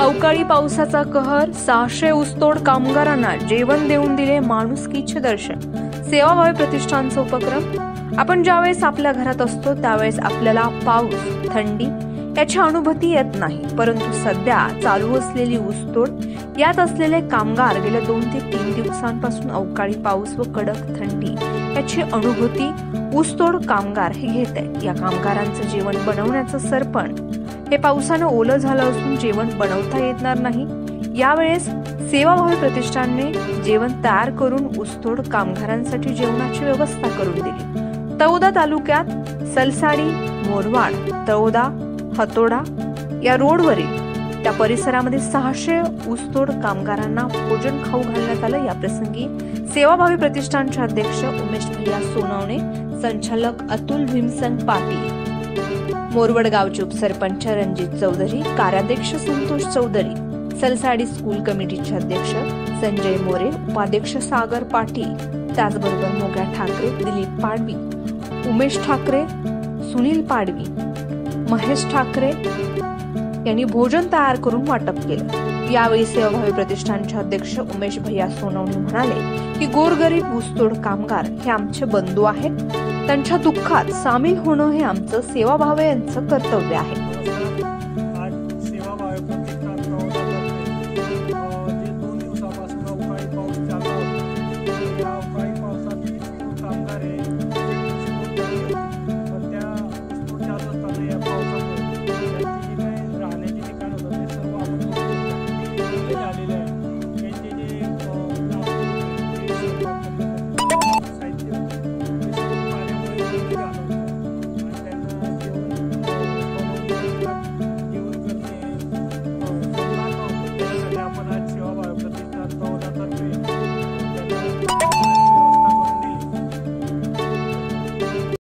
अवकाळी पावसाचा कहर, 600 ऊसतोड कामगारांना जेवण देऊन दिले माणुसकीचे दर्शन. सेवाभावी प्रतिष्ठानचा उपक्रम. आपण ज्यावेळेस आपल्या घरात असतो त्यावेळेस आपल्याला पाऊस, थंडी याची अनुभूती येत नाही, परंतु सध्या चालू असलेली ऊसतोड यात असलेले कामगार गेल्या 2 ते 3 दिवसांपासून अवकाळी पाऊस व कडक थंडी याची अनुभूती ऊसतोड कामगार हे घेत आहेत. या कामगारांचं जेवण बनवण्याचं सरपन हे पावसानं ओलं झालं असून जेवण बनवता येणार नाही. यावेळेस सेवाभावी प्रतिष्ठानने जेवण तयार करून ऊसतोड कामगारांसाठी जेवणाची व्यवस्था करून दिली. तळोदा तालुक्यात सलसाडी, मोरवाड, तळोदा, हतोडा या रोडवरील त्या परिसरामध्ये 600 ऊसतोड कामगारांना भोजन खाऊ घालण्यात आलं. या प्रसंगी सेवाभावी प्रतिष्ठानचे अध्यक्ष उमेश भैया सोनवणे, संचालक अतुल भीमसंग पाटील, मोरवड गावचे उपसरपंच रणजित चौधरी, कार्याध्यक्ष संतोष चौधरी, सलसाडी स्कूल कमिटीचे अध्यक्ष संजय मोरे, उपाध्यक्ष सागर पाटील, त्याचबरोबर मोग्या ठाकरे, दिलीप पाडवी, उमेश ठाकरे, सुनील पाडवी, महेश ठाकरे यांनी भोजन तयार करून वाटप केलं. यावेळी सेवाभावी प्रतिष्ठानचे अध्यक्ष उमेश भैया सोनवणे म्हणाले की गोरगरीब ऊसतोड कामगार हे आमचे बंधू आहेत. त्यांच्या दुःखात सामील होणं हे आमचं सेवाभावी यांचं कर्तव्य आहे.